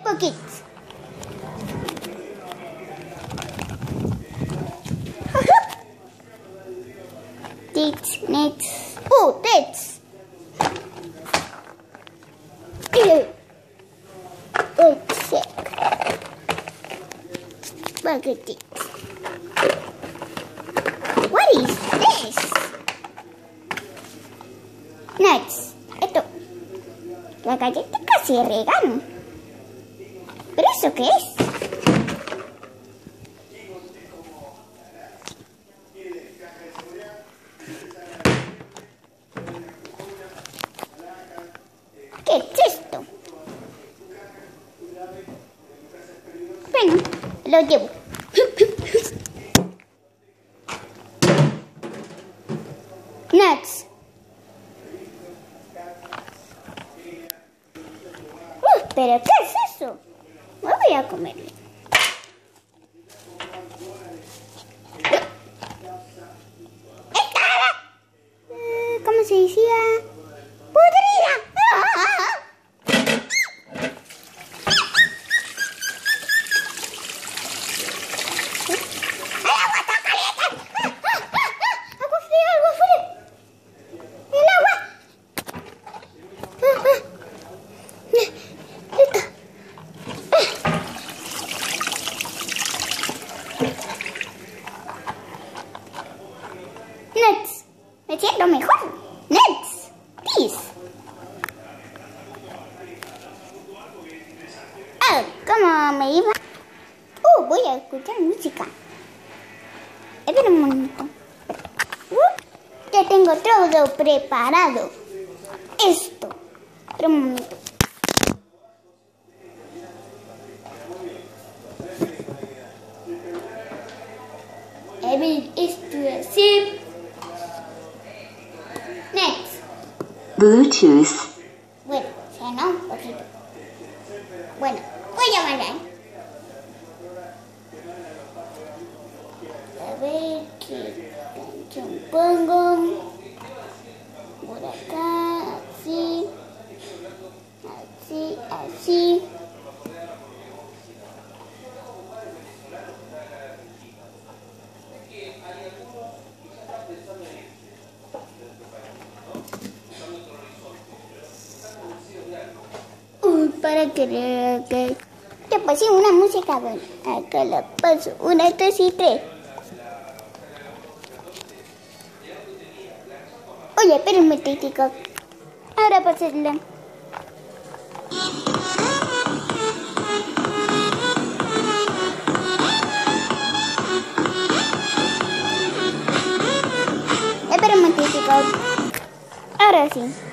Pockets. Tits, nets. Oh, tits. Oh, sick. Bucket tits. What is this? Nuts. Esto. La galleta casi regalo. ¿Pero eso qué es? ¿Qué es esto? Bueno, lo llevo. Nuts. ¿Pero qué es eso? Me voy a comerlo. ¿Cómo se decía? ¡Podrida! Nuts. Me siento mejor. Nuts. Peace. Ah, ¿cómo me iba? Voy a escuchar música. Espera un momento. Ya tengo todo preparado. Esto. Espera un momento. Esto es así. Next. Bluetooth. Bueno, sonó un poquito. Bueno, voy a mandar. A ver qué canción pongo. Por acá, así. Así, así. Para que te puse una música buena. Acá la paso. 1, 2 y 3. Oye, espera un momentito. Ahora pasarla. Espera un momentito. Ahora sí.